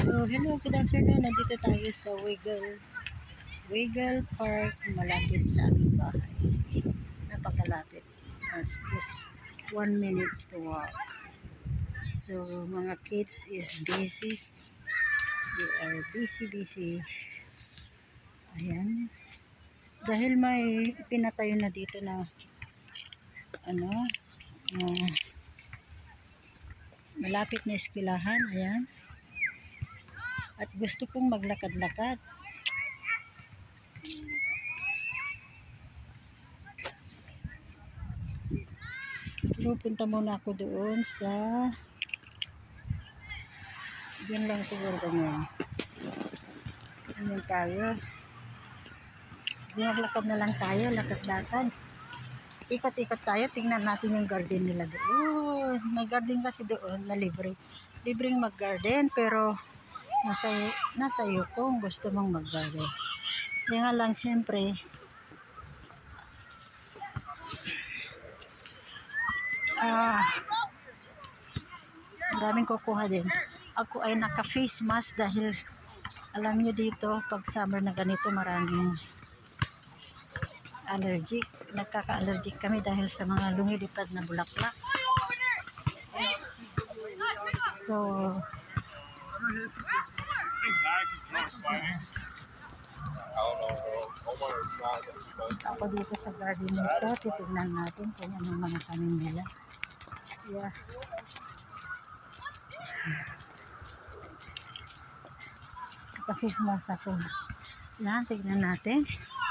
So, hello, good afternoon. Nandito tayo sa Wiggle Park, malapit sa aming bahay. Napakalapit. Just 1 minute to walk. So, mga kids is busy. They are busy. Ayan. Dahil may pinatayo na dito na malapit na eskwelahan. Ayan. At gusto kong maglakad-lakad. Pero punta muna ako doon sa diyan lang siguro ganyan. Ganyan tayo. Sige, maglakad na lang tayo. Lakad-lakad. Ikot-ikot tayo. Tingnan natin yung garden nila doon. May garden kasi doon na libre. Libreng mag-garden pero nasa iyo kung gusto mong mag-garden. Kaya nga lang siyempre maraming kukuha din. Ako ay naka-face mask dahil alam nyo dito pag summer na ganito maraming allergic. Nagkaka-allergic kami dahil sa mga lumilipad na bulaklak. So ako dito sa garden nito, titignan natin kung anong mga tanim nila. Yeah. Naka-face ako. Yan, tignan natin.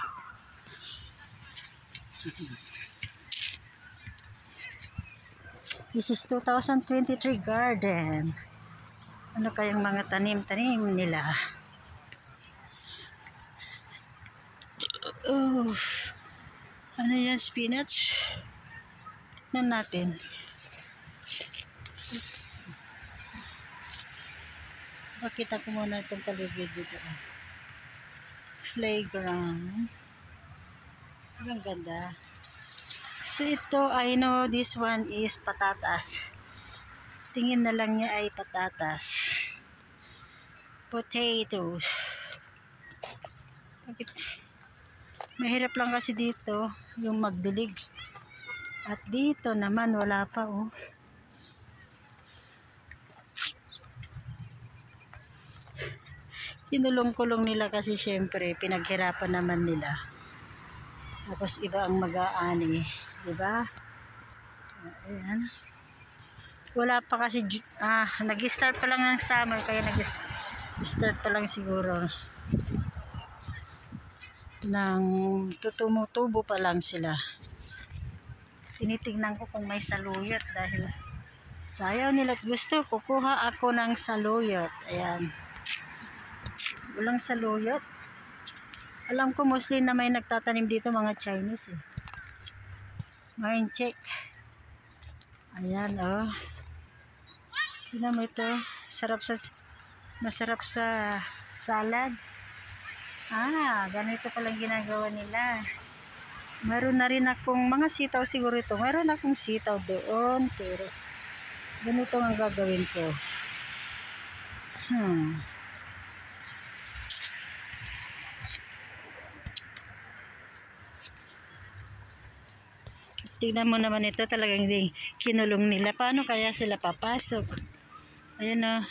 This is 2023 garden. Ano kayang mga tanim-tanim nila? Oh, ano yan? Spinach? Tignan natin. Pakita ko muna itong paligid dito. Playground. Ang ganda. So ito, I know this one is patatas. Tingin na lang niya ay patatas. Potatoes. Bakit? Mahirap lang kasi dito yung magdilig. At dito naman wala pa oh. Kinulong-kulong nila kasi syempre pinaghirapan naman nila. Tapos iba ang mag-aani, di ba? Ayan. Wala pa kasi nag-start pa lang ng summer kaya nag-start pa lang siguro ng tutumutubo pa lang sila. Tinitingnan ko kung may saluyot dahil sayaw nila at gusto kukuha ako ng saluyot. Ayan. Walang saluyot. Alam ko mostly na may nagtatanim dito mga Chinese eh. Mind check. Ayan oh. Tignan mo ito. Masarap sa salad. Ganito palang ginagawa nila. Meron na rin akong mga sitaw siguro ito. Meron akong sitaw doon. Pero ganito ang gagawin ko. Tignan mo naman ito, talagang kinulong nila. Paano kaya sila papasok? Ayan o.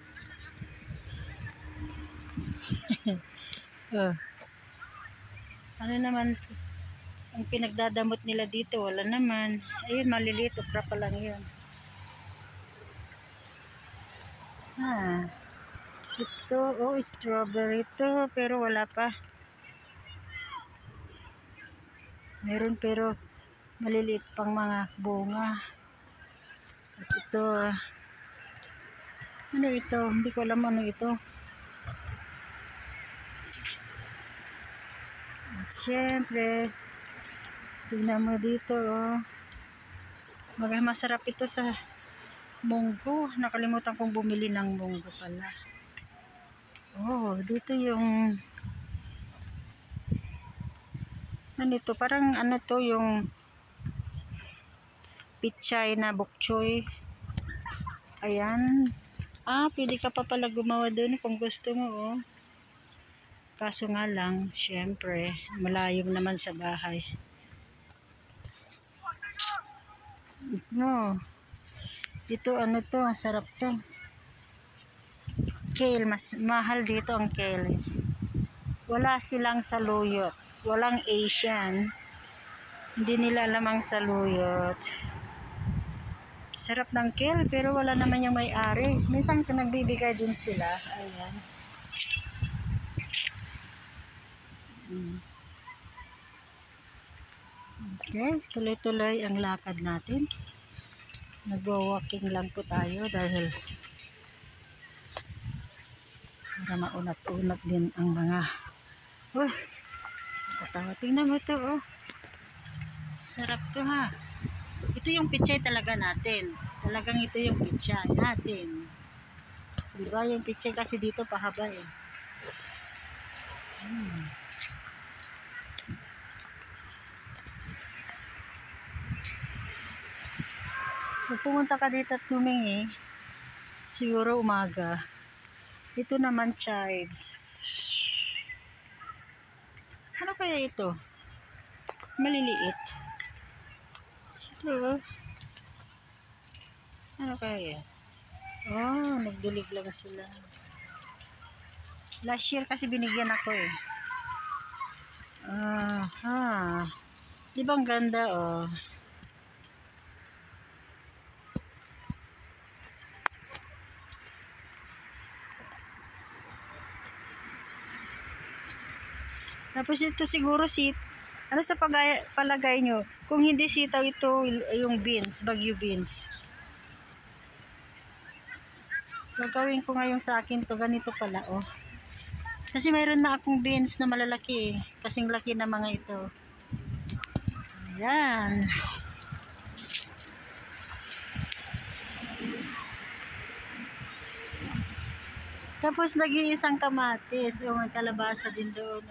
Oh. Ano naman ang pinagdadamot nila dito? Wala naman. Ayun, maliliit. Okra pa lang yun. Ito, strawberry ito. Pero wala pa. Meron pero maliliit pang mga bunga. At ito, ano ito? Hindi ko alam ano ito. At syempre, tingnan mo dito, oh. Masarap ito sa munggo. Nakalimutan kong bumili ng munggo pala. Oh, dito yung ano ito? Parang ano to yung pichay na bok choy. Ayan. Pwede ka pa pala gumawa doon kung gusto mo, oh. Kaso nga lang, syempre, malayo naman sa bahay. No. Ito, ano to, sarap to. Kale, mas mahal dito ang kale. Wala silang saluyot. Walang Asian. Hindi nila alam ang saluyot. Sarap ng kale, pero wala naman yung may-ari. Minsan nagbibigay din sila. Ayan. Okay, tuloy-tuloy ang lakad natin. Nagwa-walking lang po tayo dahil para maunat-unat din ang mga katawa. Tingnan mo to, oh. Sarap to, ha. Ito yung pichay talaga natin. Talagang ito yung pichay natin. Diba yung pichay kasi dito pahaba, eh. Kung pumunta ka dito at humingi, siguro umaga. Ito naman chives. Ano kaya ito? Maliliit. Ito. Ano kaya? Nagdilig lang sila. Last year kasi binigyan ako, eh. Di ba ang ganda, oh? Tapos ito siguro ano sa palagay nyo? Kung hindi sitaw ito, yung beans, bagyo beans. Gagawin ko ngayon sa akin to, ganito pala, oh. Kasi mayroon na akong beans na malalaki, kasing laki na mga ito. Ayan. Tapos nag-iisang kamatis. May kalabasa din doon.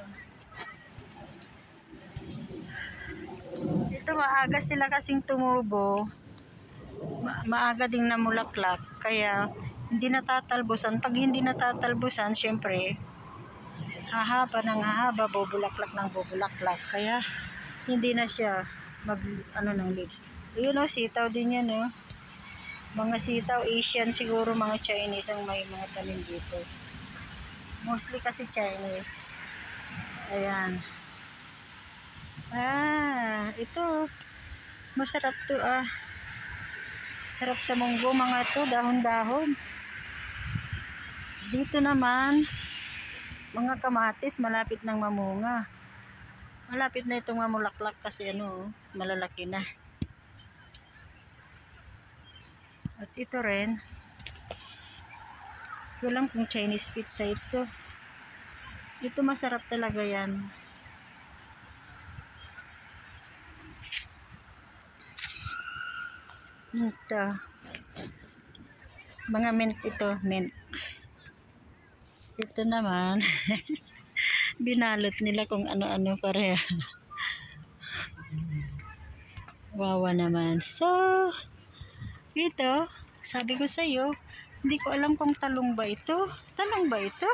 Ito maaga sila kasing tumubo. Maaga ding namulaklak. Kaya hindi natatalbusan. Pag hindi natatalbusan, syempre, hahaba ng hahaba, bubulaklak ng bubulaklak. Kaya hindi na siya ng leaves. Yun, oh, sitaw din yan, oh. Mga sitaw, Asian siguro, mga Chinese ang may mga tanim dito. Mostly kasi Chinese. Ayan. Ito. Masarap to, ah. Sarap sa munggo, mga to, dahon-dahon. Dito naman, mga kamatis, malapit nang mamunga. Malapit na itong mamulaklak kasi malalaki na. At ito rin, walang kung Chinese pizza ito. Ito masarap talaga yan. Ito. Mga mint ito, mint. Ito naman, binalot nila kung ano-ano pareha. Wawa naman. So, ito, sabi ko sa iyo, hindi ko alam kung talong ba ito. Talong ba ito?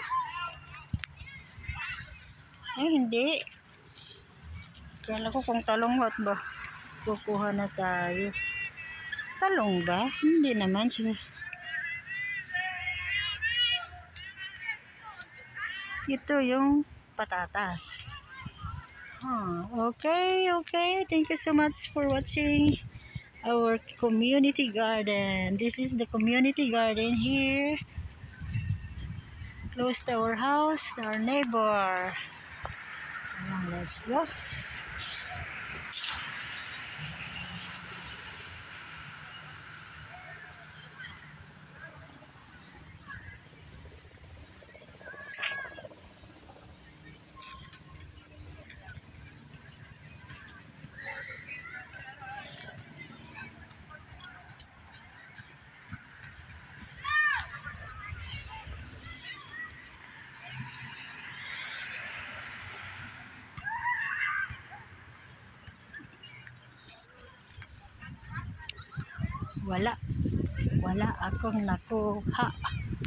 Hindi. Kala ko kung talong ba. Kukuha na tayo. Talong ba? Hindi naman. Ito yung patatas. Okay. Thank you so much for watching our community garden. This is the community garden here, close to our house, our neighbor. Let's go. Wala akong nakuha.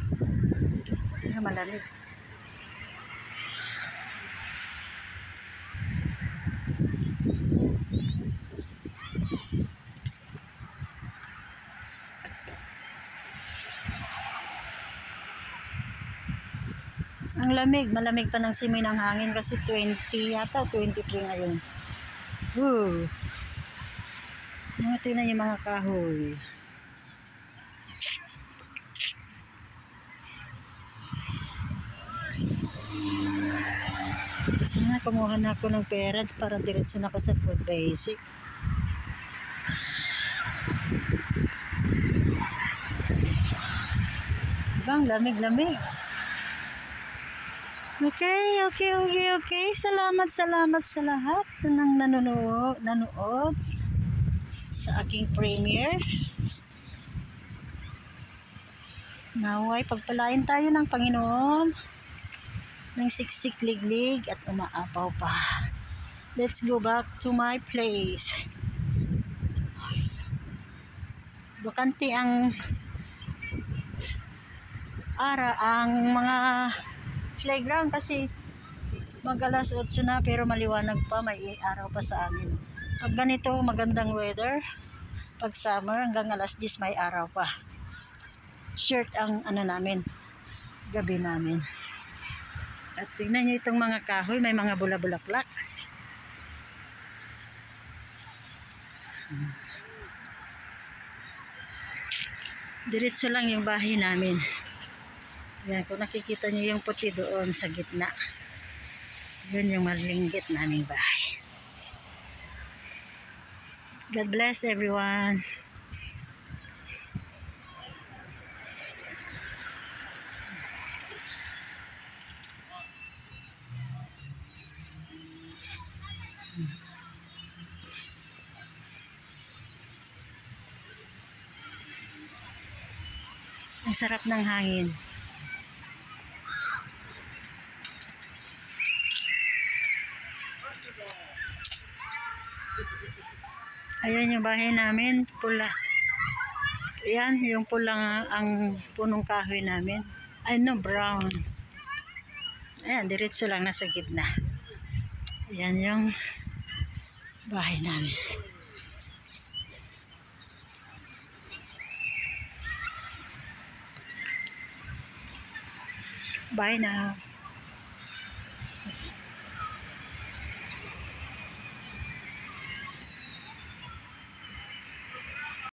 Pero malamig. Ang lamig, malamig pa ng simoy ng hangin kasi 20 yata, 23 ngayon. Woo! Tingnan yung mga kahoy. Sana kumuha na ako ng pera para diretso na ako sa food basic. Bang, lamig-lamig. Okay. Salamat sa lahat ng nanonood sa aking premiere. Naway pagpalain tayo ng Panginoon ng siksik liglig at umaapaw pa. Let's go back to my place. Bakante ang mga playground kasi mag-alas 8 na pero maliwanag pa, may araw pa sa amin. Pag ganito magandang weather, pag summer hanggang alas 10 may araw pa. Shirt ang namin, gabi namin. At tingnan nyo itong mga kahoy, may mga bula-bulaklak. Diretso lang yung bahay namin. Yan, kung nakikita nyo yung puti doon sa gitna, yun yung malinggit naming bahay. God bless everyone. Ang sarap ng hangin. Ayan yung bahay namin, pula. Ayan, yung pula ang punong kahoy namin. Brown. Ayan, diretso lang nasa gitna. Ayan yung bahay namin. Bye now.